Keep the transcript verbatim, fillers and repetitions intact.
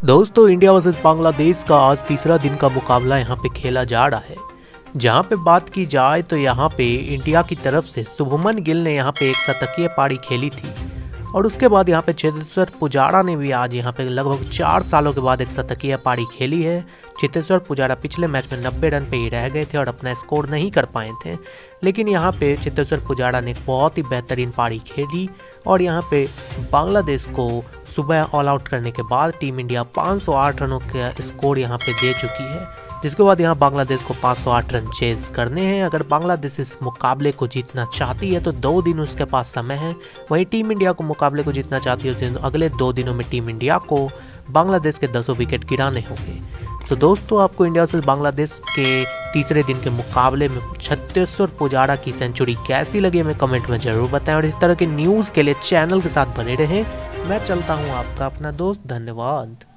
दोस्तों India versus Bangladesh का आज तीसरा दिन का मुकाबला यहाँ पे खेला जा रहा है। जहाँ पे बात की जाए तो यहाँ पे इंडिया की तरफ से शुभमन गिल ने यहाँ पे एक शतकीय पारी खेली थी और उसके बाद यहाँ पे चेतेश्वर पुजारा ने भी आज यहाँ पे लगभग चार सालों के बाद एक शतकीय पारी खेली है। चेतेश्वर पुजारा पिछले मैच में नब्बे रन पे ही रह गए थे और अपना स्कोर नहीं कर पाए थे, लेकिन यहाँ पे चेतेश्वर पुजारा ने एक बहुत ही बेहतरीन पारी खेली और यहाँ पे बांग्लादेश को सुबह ऑल आउट करने के बाद टीम इंडिया पाँच सौ आठ रनों का स्कोर यहाँ पे दे चुकी है, जिसके बाद यहाँ बांग्लादेश को पाँच सौ आठ रन चेज करने हैं। अगर बांग्लादेश इस मुकाबले को जीतना चाहती है तो दो दिन उसके पास समय है, वहीं टीम इंडिया को मुकाबले को जीतना चाहती है तो अगले दो दिनों में टीम इंडिया को बांग्लादेश के दसों विकेट गिराने होंगे। तो दोस्तों आपको इंडिया से बांग्लादेश के तीसरे दिन के मुकाबले में चेतेश्वर पुजारा की सेंचुरी कैसी लगी हमें कमेंट में जरूर बताएं और इस तरह के न्यूज़ के लिए चैनल के साथ बने रहें। मैं चलता हूं आपका अपना दोस्त, धन्यवाद।